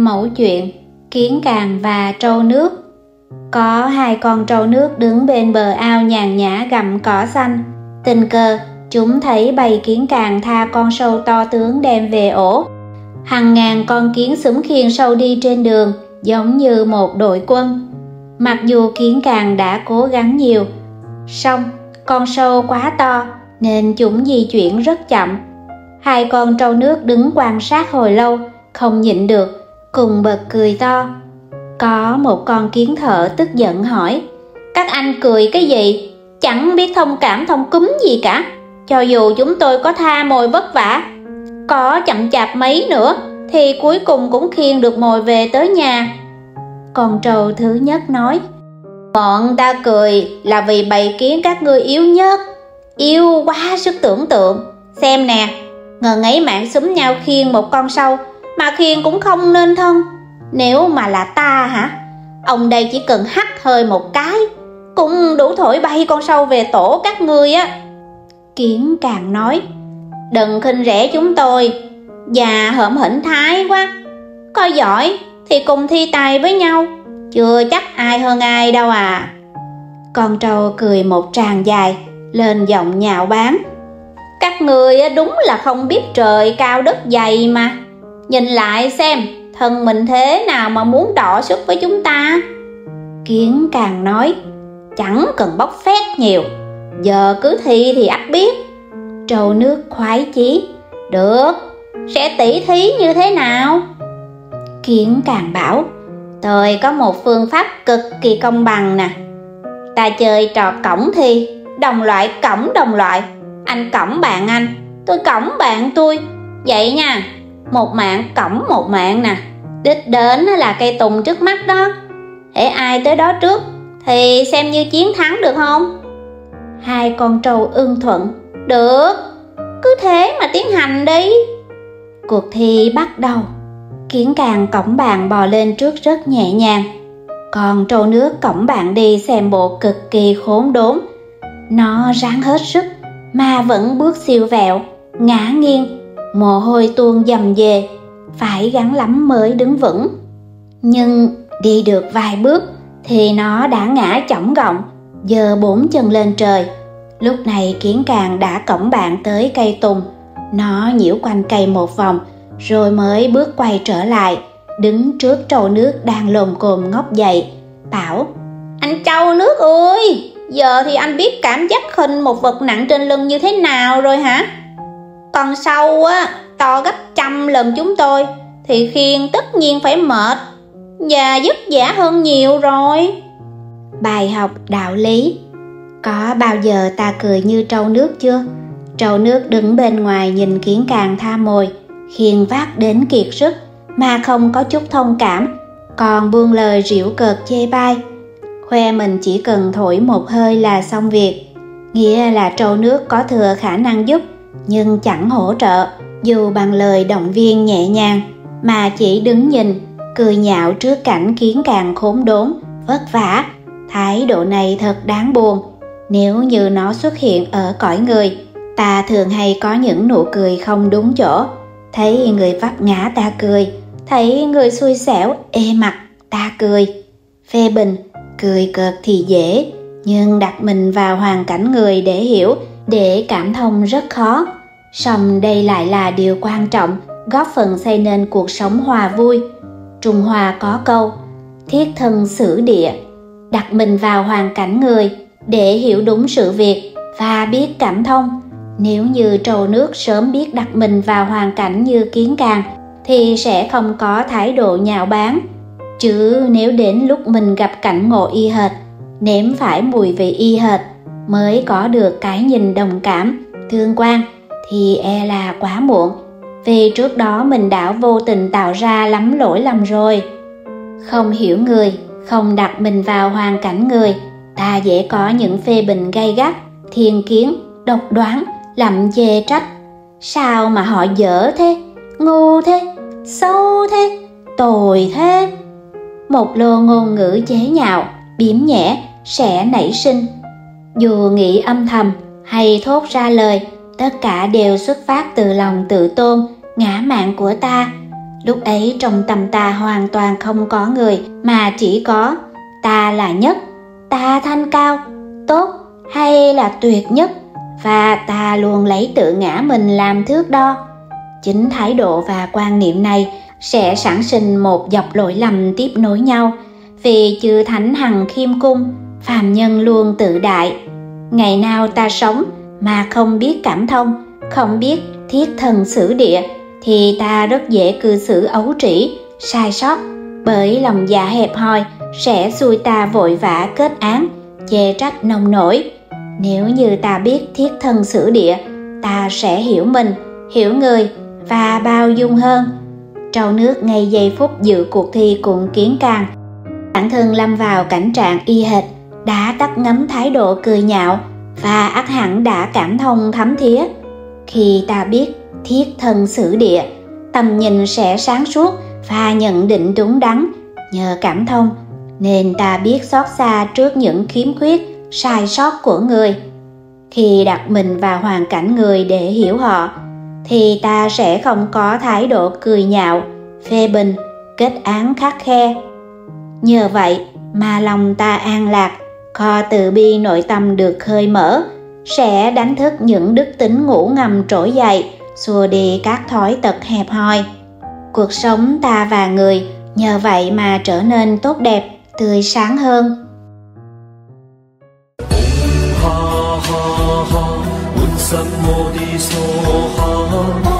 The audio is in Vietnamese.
Mẩu chuyện Kiến Càng và Trâu Nước. Có hai con trâu nước đứng bên bờ ao nhàn nhã gặm cỏ xanh. Tình cờ chúng thấy bầy kiến càng tha con sâu to tướng đem về ổ. Hàng ngàn con kiến xúm khiêng sâu đi trên đường giống như một đội quân. Mặc dù kiến càng đã cố gắng nhiều, song con sâu quá to nên chúng di chuyển rất chậm. Hai con trâu nước đứng quan sát hồi lâu, không nhịn được, cùng bật cười to. Có một con kiến thợ tức giận hỏi: "Các anh cười cái gì? Chẳng biết thông cảm thông cúm gì cả. Cho dù chúng tôi có tha mồi vất vả, có chậm chạp mấy nữa thì cuối cùng cũng khiêng được mồi về tới nhà." Con trâu thứ nhất nói: "Bọn ta cười là vì bầy kiến các ngươi yếu nhất, yếu quá sức tưởng tượng. Xem nè, ngần ấy mạng xúm nhau khiêng một con sâu mà khiêng cũng không nên thân. Nếu mà là ta hả, ông đây chỉ cần hắt hơi một cái cũng đủ thổi bay con sâu về tổ các ngươi á." Kiến càng nói: "Đừng khinh rẻ chúng tôi, già hởm hỉnh thái quá. Có giỏi thì cùng thi tài với nhau, chưa chắc ai hơn ai đâu à." Con trâu cười một tràng dài, lên giọng nhạo báng: "Các ngươi đúng là không biết trời cao đất dày mà. Nhìn lại xem, thân mình thế nào mà muốn đọ sức với chúng ta?" Kiến càng nói: "Chẳng cần bóc phét nhiều, giờ cứ thi thì ắt biết." Trâu nước khoái chí: "Được, sẽ tỉ thí như thế nào?" Kiến càng bảo: "Tôi có một phương pháp cực kỳ công bằng nè. Ta chơi trò cổng thi, đồng loại cổng đồng loại. Anh cổng bạn anh, tôi cổng bạn tôi. Vậy nha, một mạng cổng một mạng nè. Đích đến là cây tùng trước mắt đó. Hễ ai tới đó trước thì xem như chiến thắng, được không?" Hai con trâu ưng thuận: "Được, cứ thế mà tiến hành đi." Cuộc thi bắt đầu. Kiến càng cõng bạn bò lên trước rất nhẹ nhàng. Còn trâu nước cõng bạn đi xem bộ cực kỳ khốn đốn. Nó ráng hết sức mà vẫn bước siêu vẹo, ngã nghiêng, mồ hôi tuôn dầm về, phải gắng lắm mới đứng vững. Nhưng đi được vài bước thì nó đã ngã chỏng gọng, giơ bốn chân lên trời. Lúc này kiến càng đã cõng bạn tới cây tùng. Nó nhiễu quanh cây một vòng rồi mới bước quay trở lại, đứng trước trâu nước đang lồm cồm ngóc dậy, bảo: "Anh trâu nước ơi, giờ thì anh biết cảm giác khinh một vật nặng trên lưng như thế nào rồi hả? Con sâu á, to gấp 100 lần chúng tôi thì khiêng tất nhiên phải mệt và vất vả hơn nhiều rồi." Bài học đạo lý. Có bao giờ ta cười như trâu nước chưa? Trâu nước đứng bên ngoài nhìn kiến càng tha mồi, khiêng vác đến kiệt sức mà không có chút thông cảm, còn buông lời giễu cợt chê bai, khoe mình chỉ cần thổi một hơi là xong việc. Nghĩa là trâu nước có thừa khả năng giúp nhưng chẳng hỗ trợ dù bằng lời động viên nhẹ nhàng, mà chỉ đứng nhìn cười nhạo trước cảnh kiến càng khốn đốn vất vả. Thái độ này thật đáng buồn. Nếu như nó xuất hiện ở cõi người, ta thường hay có những nụ cười không đúng chỗ. Thấy người vấp ngã ta cười, thấy người xui xẻo ê mặt ta cười. Phê bình, cười cợt thì dễ, nhưng đặt mình vào hoàn cảnh người để hiểu, để cảm thông rất khó. Song đây lại là điều quan trọng, góp phần xây nên cuộc sống hòa vui. Trung Hoa có câu: "Thiết thân xử địa." Đặt mình vào hoàn cảnh người để hiểu đúng sự việc và biết cảm thông. Nếu như trâu nước sớm biết đặt mình vào hoàn cảnh như kiến càng thì sẽ không có thái độ nhạo báng. Chứ nếu đến lúc mình gặp cảnh ngộ y hệt, nếm phải mùi vị y hệt, mới có được cái nhìn đồng cảm, thương quan, thì e là quá muộn. Vì trước đó mình đã vô tình tạo ra lắm lỗi lầm rồi. Không hiểu người, không đặt mình vào hoàn cảnh người, ta dễ có những phê bình gay gắt, thiên kiến, độc đoán, lậm chê trách. Sao mà họ dở thế, ngu thế, xấu thế, tồi thế. Một lô ngôn ngữ chế nhạo, biếm nhẹ sẽ nảy sinh. Dù nghĩ âm thầm hay thốt ra lời, tất cả đều xuất phát từ lòng tự tôn, ngã mạn của ta. Lúc ấy trong tâm ta hoàn toàn không có người, mà chỉ có ta là nhất, ta thanh cao, tốt hay là tuyệt nhất, và ta luôn lấy tự ngã mình làm thước đo. Chính thái độ và quan niệm này sẽ sản sinh một dọc lỗi lầm tiếp nối nhau, vì chư thánh hằng khiêm cung, phàm nhân luôn tự đại. Ngày nào ta sống mà không biết cảm thông, không biết thiết thân xử địa, thì ta rất dễ cư xử ấu trĩ, sai sót, bởi lòng dạ hẹp hòi sẽ xui ta vội vã kết án, chê trách nông nổi. Nếu như ta biết thiết thân xử địa, ta sẽ hiểu mình, hiểu người và bao dung hơn. Trâu nước ngay giây phút dự cuộc thi cùng Kiến Càng, bản thân lâm vào cảnh trạng y hệt, đã tắt ngấm thái độ cười nhạo và ắt hẳn đã cảm thông thấm thía. Khi ta biết thiết thân xử địa, tầm nhìn sẽ sáng suốt và nhận định đúng đắn. Nhờ cảm thông nên ta biết xót xa trước những khiếm khuyết, sai sót của người. Khi đặt mình vào hoàn cảnh người để hiểu họ, thì ta sẽ không có thái độ cười nhạo, phê bình, kết án khắt khe. Nhờ vậy mà lòng ta an lạc, kho từ bi nội tâm được khơi mở, sẽ đánh thức những đức tính ngủ ngầm trỗi dậy, xua đi các thói tật hẹp hòi. Cuộc sống ta và người nhờ vậy mà trở nên tốt đẹp, tươi sáng hơn. ha ha ha, 滿心我的所哈。